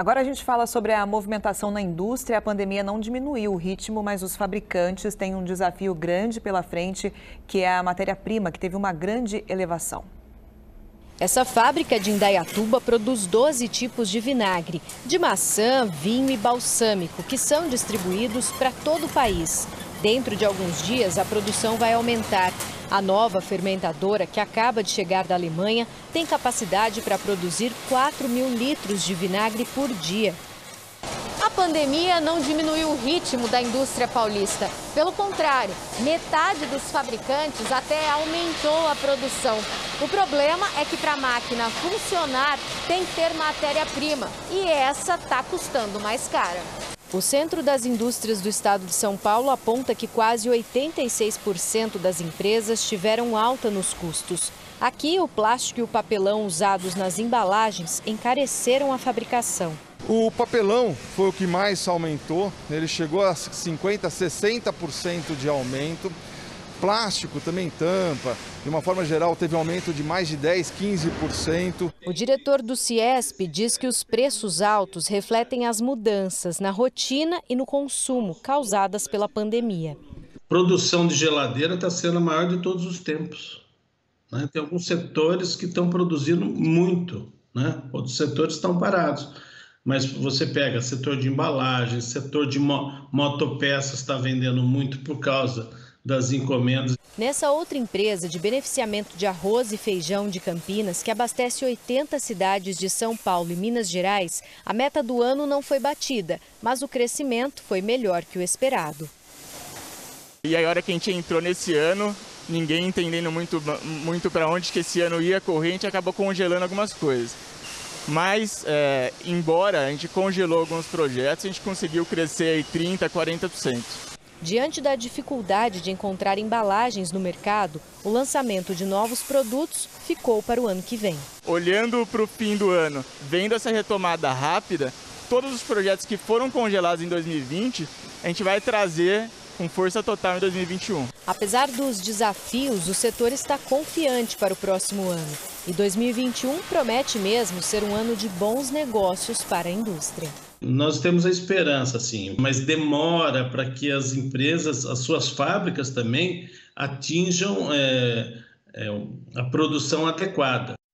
Agora a gente fala sobre a movimentação na indústria. A pandemia não diminuiu o ritmo, mas os fabricantes têm um desafio grande pela frente, que é a matéria-prima, que teve uma grande elevação. Essa fábrica de Indaiatuba produz 12 tipos de vinagre, de maçã, vinho e balsâmico, que são distribuídos para todo o país. Dentro de alguns dias, a produção vai aumentar. A nova fermentadora, que acaba de chegar da Alemanha, tem capacidade para produzir 4.000 litros de vinagre por dia. A pandemia não diminuiu o ritmo da indústria paulista. Pelo contrário, metade dos fabricantes até aumentou a produção. O problema é que para a máquina funcionar tem que ter matéria-prima e essa está custando mais cara. O Centro das Indústrias do Estado de São Paulo aponta que quase 86% das empresas tiveram alta nos custos. Aqui, o plástico e o papelão usados nas embalagens encareceram a fabricação. O papelão foi o que mais aumentou, ele chegou a 50%, 60% de aumento. Plástico também, tampa, de uma forma geral teve aumento de mais de 10%, 15%. O diretor do CIESP diz que os preços altos refletem as mudanças na rotina e no consumo causadas pela pandemia. A produção de geladeira está sendo a maior de todos os tempos. Tem alguns setores que estão produzindo muito, outros setores estão parados. Mas você pega setor de embalagem, setor de motopeças está vendendo muito por causa das encomendas. Nessa outra empresa de beneficiamento de arroz e feijão de Campinas, que abastece 80 cidades de São Paulo e Minas Gerais, a meta do ano não foi batida, mas o crescimento foi melhor que o esperado. E aí, a hora que a gente entrou nesse ano, ninguém entendendo muito para onde que esse ano ia correr, a gente acabou congelando algumas coisas. Mas, embora a gente congelou alguns projetos, a gente conseguiu crescer aí 30%, 40%. Diante da dificuldade de encontrar embalagens no mercado, o lançamento de novos produtos ficou para o ano que vem. Olhando para o fim do ano, vendo essa retomada rápida, todos os projetos que foram congelados em 2020, a gente vai trazer com força total em 2021. Apesar dos desafios, o setor está confiante para o próximo ano. E 2021 promete mesmo ser um ano de bons negócios para a indústria. Nós temos a esperança, sim, mas demora para que as empresas, as suas fábricas também, atinjam a produção adequada.